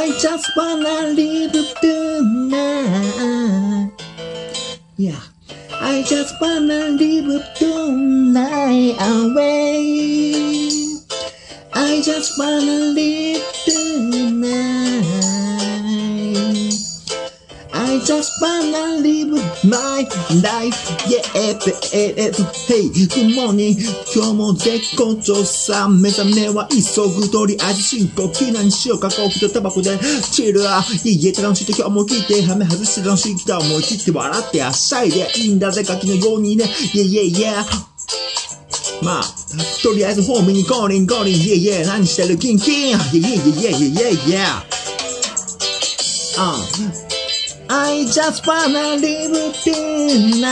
I just wanna live tonight. Yeah, I just wanna live tonight away. I just wanna live tonight. I just wanna live my life. Yeah, hey, good morning. 今日も絶好調さ。目覚めは急ぐ通り味深呼吸何しようかコーヒーとタバコでチルラー。いいえ楽しい時は思い切ってハメ外して楽しいギター思い切って笑ってはしゃいでいいんだぜガキのようにね。Yeah。まあ、とりあえずホームにゴーリン。Yeah。何してるキンキン。Yeah。I just wanna live tonight.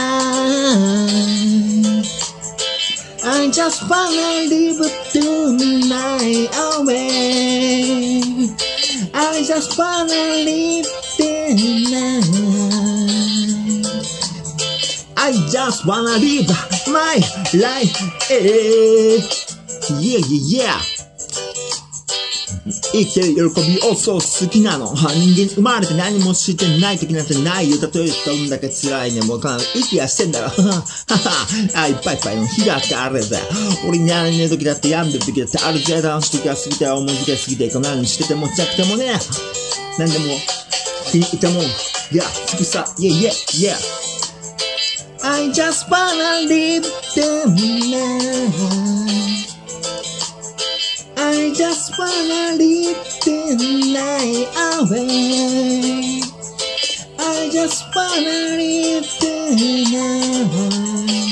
I just wanna live tonight away. I just wanna live tonight. I just wanna live my life. Yeah.生きてる喜びをそう好きなの。人間生まれて何もしてない時なんてないよ。例えばどんだけ辛いね。もう息はしてんだろ。いっぱいの日だってあるぜ。俺にやれねえ時だって病んでる時だってあるぜ。楽しい時は過ぎて思い出過ぎてこんなにしててもちゃくてもね。何でも気に入ったもん。いや、好きさ。Yeah. I just wanna live tonight.I just wanna live tonight away. I just wanna live tonight.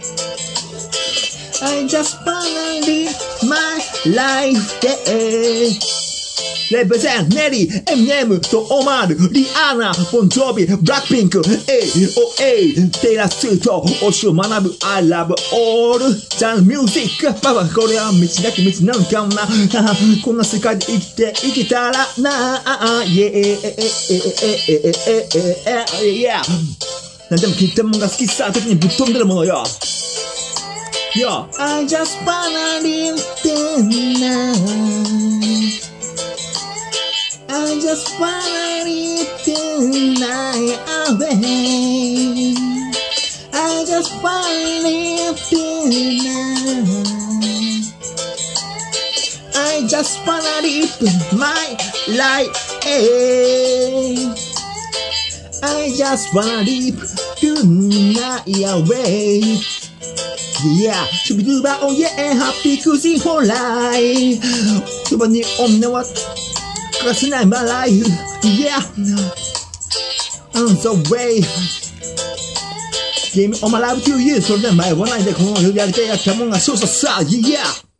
I just wanna live my life. Represent ネリー、エミネムとオマール、リアーナ、ボンジョビ、ブラックピンク、AOA、テイラースウィート、推しを学ぶ、I love all the music。これは道だけ道なんかもな。こんな世界で生きていけたらな。Yeah。何でも聞いたもんが好きさ、時にぶっ飛んでるものよ。Yo, I just wanna live tonight.I just wanna live tonight away. I just wanna live tonight. I just wanna live my life. I just wanna live tonight away. Yeah, Shubiduba, oh yeah, happy cruising for life. Subani omne wa Cause tonight my life, yeah, on the way. Give me all my life to you. So then my one night, このやりたいやったもんがそうさ、yeah.